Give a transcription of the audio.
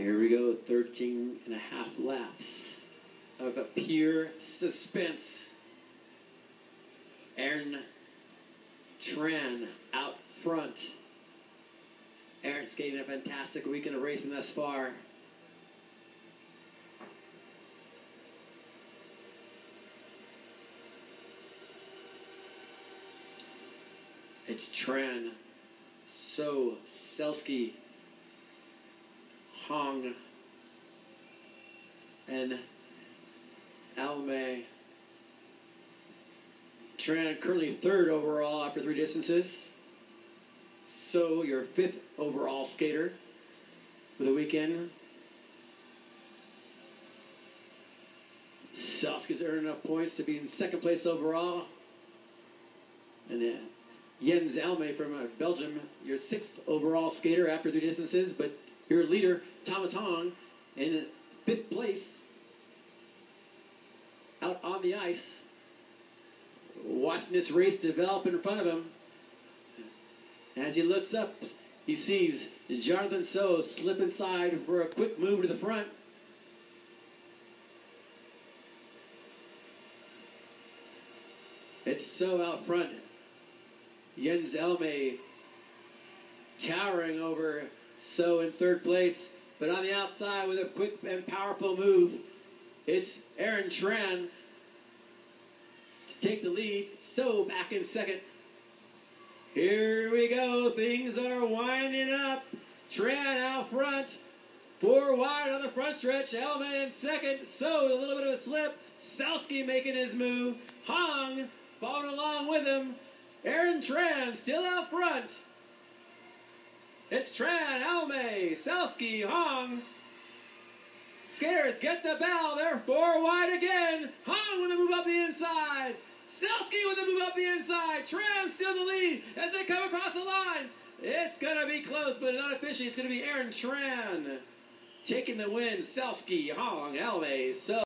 Here we go, 13 and a half laps of a pure suspense. Aaron Tran out front. Aaron skating a fantastic weekend of racing thus far. It's Tran, So, Selski, Hong, and Alme. Tran currently third overall after 3 distances. So your 5th overall skater for the weekend. Selski's earned enough points to be in 2nd place overall. And Jens Alme from Belgium, your 6th overall skater after 3 distances, but your leader, Thomas Hong, in 5th place, out on the ice, watching this race develop in front of him. As he looks up, he sees Jonathan So slip inside for a quick move to the front. It's So out front. Jens Elme towering over So in 3rd place, but on the outside with a quick and powerful move, it's Aaron Tran to take the lead. So back in 2nd. Here we go. Things are winding up. Tran out front. 4 wide on the front stretch. Elme in 2nd. So with a little bit of a slip. Selski making his move. Hong following along with him. Aaron Tran still out front. It's Tran, Alme, Selski, Hong. Skaters get the bell. They're 4 wide again. Hong with a move up the inside. Selski with a move up the inside. Tran still the lead as they come across the line. It's going to be close, but not officially. It's going to be Aaron Tran taking the win. Selski, Hong, Alme, So.